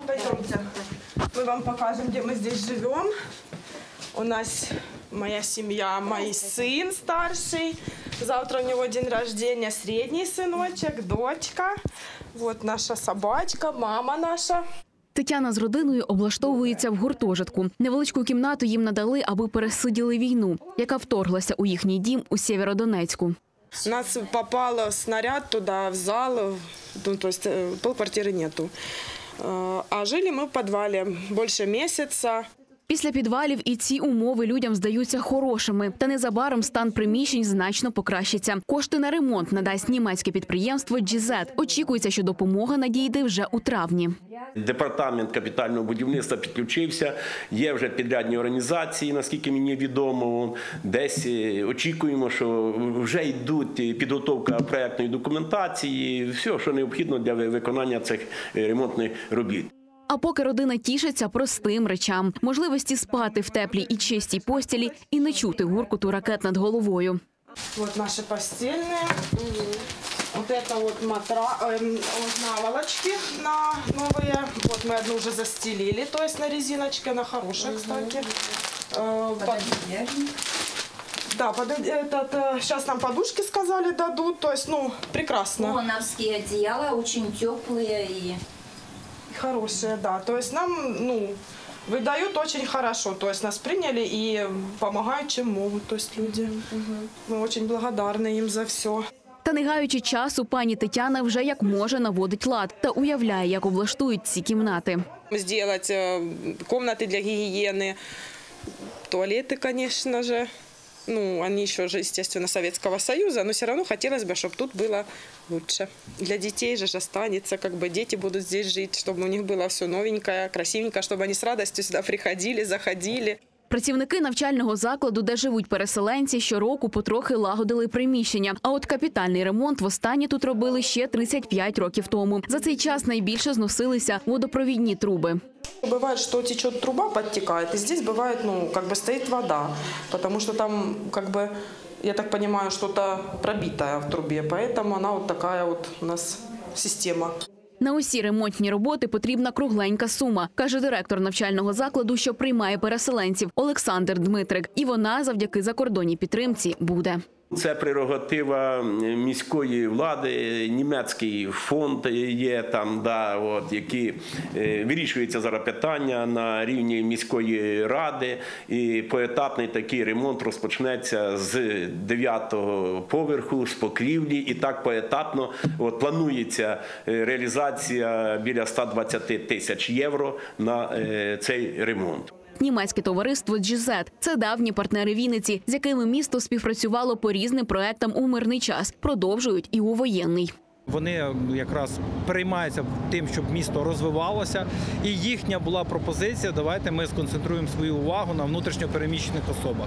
Пойдемте, мы вам покажем, где мы здесь живем. У нас моя семья, мой сын старший. Завтра у него день рождения, средний сыночек, дочка. Вот наша собачка, мама наша. Тетяна з родиною облаштовується в гуртожитку. Невеличку кімнату їм надали, аби пересиділи війну, яка вторглася у їхній дім у Сєвєродонецьку. У нас попал снаряд туда, в зал, ну, то есть полквартиры нету. А жили мы в подвале больше месяца. Після підвалів і ці умови людям здаються хорошими. Та незабаром стан приміщень значно покращиться. Кошти на ремонт надасть німецьке підприємство GZ. Очікується, що допомога надійде вже у травні. Департамент капітального будівництва підключився. Є вже підрядні організації, наскільки мені відомо. Десь очікуємо, що вже йдуть підготовка проєктної документації, все, що необхідно для виконання цих ремонтних робіт. А поки родина тішиться простим речам – можливості спати в теплій і чистій постілі і не чути гуркоту ракет над головою. Вот наши постельные. Вот это вот наволочки на новые. Вот мы одну уже застелили, то есть на резиночке, она хорошая, кстати. Да, сейчас нам подушки сказали дадут, то есть, ну, прекрасно. Моновские одеяла очень теплые и... Хорошие, да. То есть нам, ну, выдают очень хорошо. То есть нас приняли и помогают, чем могут, то есть люди. Мы очень благодарны им за все. Та не гаючи часу, пані Тетяна вже як може наводить лад та уявляє, як облаштують ці кімнати. Сделать комнаты для гигиены, туалеты, конечно же. Ну, они еще же, естественно, Советского Союза, но все равно хотелось бы, чтобы тут было лучше. Для детей же останется, как бы дети будут здесь жить, чтобы у них было все новенькое, красивенькое, чтобы они с радостью сюда приходили, заходили. Працівники навчального закладу, де живуть переселенці, щороку потрохи лагодили приміщення. А от капітальний ремонт востаннє тут робили ще 35 років тому. За цей час найбільше зносилися водопровідні труби. Бывает, что течет труба, подтекает, и здесь бывает, ну, как бы стоит вода, потому что там, как бы, я так понимаю, что-то пробитое в трубе, поэтому она вот такая вот у нас система. На усі ремонтні роботи потрібна кругленька сума, каже директор навчального закладу, що приймає переселенців Олександр Дмитрик. І вона завдяки закордонній підтримці буде. Це прерогатива міської влади, німецький фонд є там, да, от, які вирішуються зараз питання на рівні міської ради. І поетапний такий ремонт розпочнеться з 9-го поверху, з покрівлі. І так поетапно от, планується реалізація біля 120 тисяч євро на цей ремонт. Німецьке товариство GZ – це давні партнери Вінниці, з якими місто співпрацювало по різним проектам у мирний час, продовжують і у воєнний. Вони якраз переймаються тим, щоб місто розвивалося, і їхня була пропозиція – давайте ми сконцентруємо свою увагу на внутрішньопереміщених особах.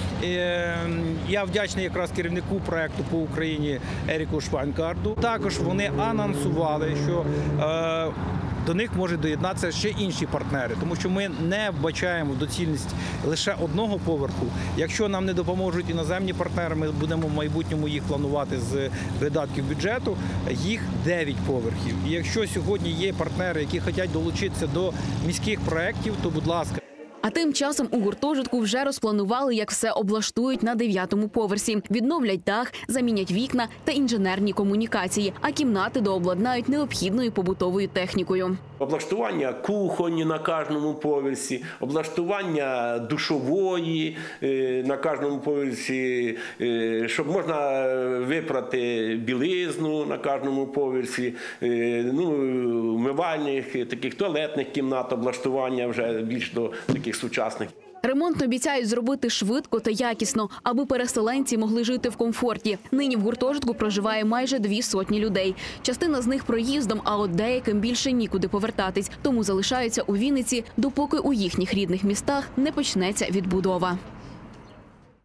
Я вдячний якраз керівнику проєкту по Україні Еріку Швайнгарду. Також вони анонсували, що до них можуть доєднатися ще інші партнери, тому що ми не вбачаємо доцільність лише одного поверху. Якщо нам не допоможуть іноземні партнери, ми будемо в майбутньому їх планувати з видатків бюджету, їх 9 поверхів. І якщо сьогодні є партнери, які хочуть долучитися до міських проєктів, то будь ласка. А тим часом у гуртожитку вже розпланували, як все облаштують на 9-му поверсі. Відновлять дах, замінять вікна та інженерні комунікації, а кімнати дообладнають необхідною побутовою технікою. Облаштування кухонь на кожному поверсі, облаштування душової на кожному поверсі, щоб можна випрати білизну на кожному поверсі, ну, вмивальних, таких туалетних кімнат, облаштування вже більш до таких сучасних. Ремонт обіцяють зробити швидко та якісно, аби переселенці могли жити в комфорті. Нині в гуртожитку проживає майже 200 людей. Частина з них проїздом, а от деяким більше нікуди повертатись. Тому залишаються у Вінниці, допоки у їхніх рідних містах не почнеться відбудова.